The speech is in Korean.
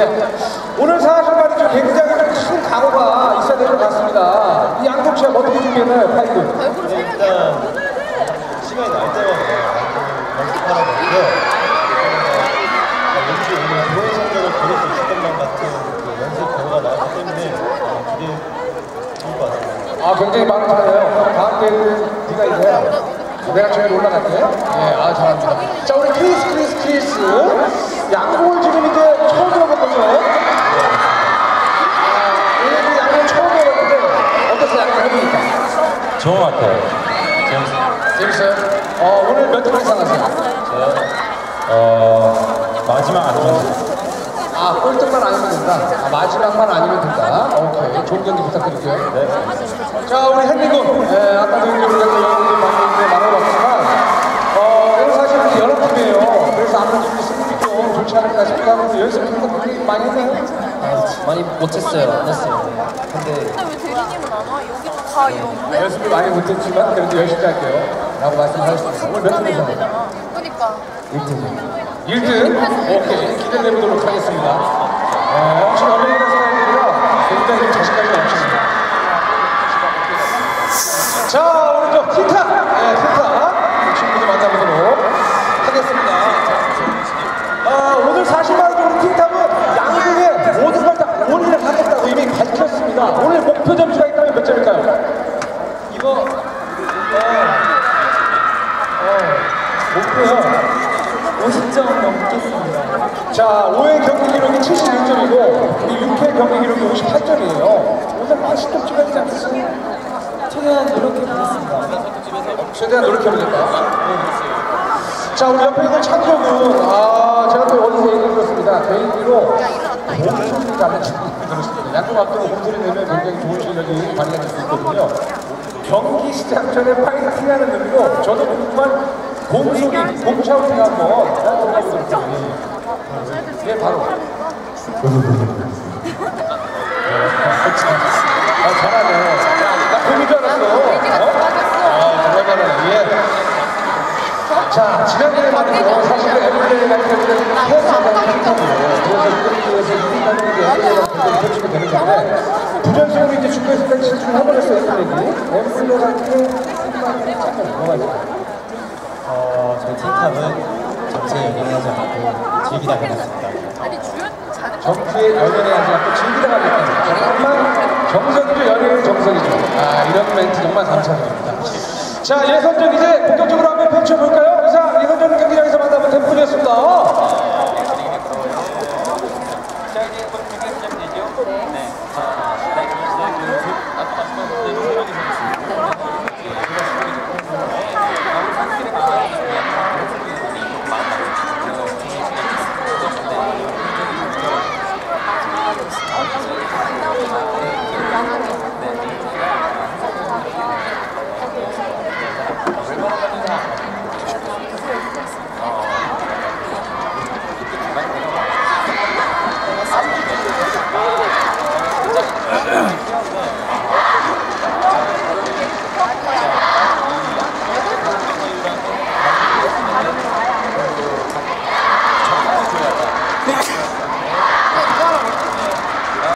오늘 사실 말이죠. 굉장히 큰 각오가 있어야 될 것 같습니다. 이 양동 씨가 어떻게 준비했나요, 파이브? 일단 시간이 날 때마다 연습하러 가고요. 왠지 오늘 좋은 성적을 거둘 수 있을 것만 같은 그 연습 결과가 나왔기 때문에 기대 좋을 것 같습니다. 아, 굉장히 많잖아요. 다음 대회는 네가 이제 내가 제일 올라갈게. 예, 잘합니다. 자, 우리 크리스. 양궁을 지금 이제 처음 들어본 거죠? 오늘 양궁 처음 들어봤는데 어땠어요? 양궁 해보니까? 좋은 것 같아요. 재밌어요? 오늘 몇 점 이상 하세요? 저요? 마지막 아니면 꼴등만 아니면 된다. 마지막만 아니면 된다. 오케이. 좋은 경기 부탁드릴게요. 네. 자, 우리 헨리 군. 아까도 이제 우리가 여러분들 많이 나눠봤지만, 오늘 사실 우리 연합팀이에요. 그래서 아무래도 승리 좀 좋지 않을까 싶기도 하고, 연습을 굉장히 많이 했나요? 많이 못했어요. 안 했어요. 근데 왜 대리님은 안 와? 여기 다 이런데? 연습을 많이 못했지만, 그래도 열심히 할게요. 라고 말씀하셨습니다. 오늘 몇 점 이상? 그니까 1등? 오케이. 기대해보도록 하겠습니다. 확실히 어메리카 생활들이라 굉장히 자신감이 넘칩니다. 자, 오늘 저 틴타! 틴타! 친구들 만나보도록 하겠습니다. 오늘 사실 말이죠. 우리 틴탑은 양궁의 모든 걸 다 올인을 하겠다고 이미 밝혔습니다. 오늘 목표 점수가 있다면 몇 점일까요? 이거 목표요? 50점 넘겠습니다. 자, 5회 경기 기록이 76점이고 우리 6회 경기 기록이 58점이에요. 오늘 80점 찍어야 되지 않겠어요? 최대한 노력해보겠습니다. 최대한 노력해보겠다. 자, 우리 옆에 있는 창조군. 제가 또 어디서 얘기를 들었습니다. 개인기로 홈소리를 가는 친구를 들었습니다. 양궁 앞으로 홈소리 내면 굉장히 좋은 실력이 발휘가 될 수 있거든요. 경기 시작 전에 파이팅하는 의미로 저도 궁금한 공소리, 공샤우팅 한번 들어가보도록 하겠습니다. 예, 바로. 잘하네. 나 공인 줄 알았어. 정말 잘하네. 예. 자, 지난번에 말이죠. 사실 에블레이 같은 경우는 패스가 힘들고요. 그래서 이것에서 이기는 게 에블레이가 굉장히 펼치게 되는 건데, 부전승으로 이제 축구에서 진출을 해버렸어요, 에블레이. 에블레이 같은 경우는 뭐가 있을까요? 저희 틴탑은 전체에 연연하지 않고 즐기다 해놨습니다. 아니 주연 잘해. 정치에 연연하지 않고 즐기다 가겠다. 정말 정석이죠, 연예인 정석이죠. 이런 멘트 정말 감사드립니다. 자, 예선전 이제 본격적으로 한번 펼쳐볼까요? 이상 예선전 경기장에서 만나본 템플이었습니다.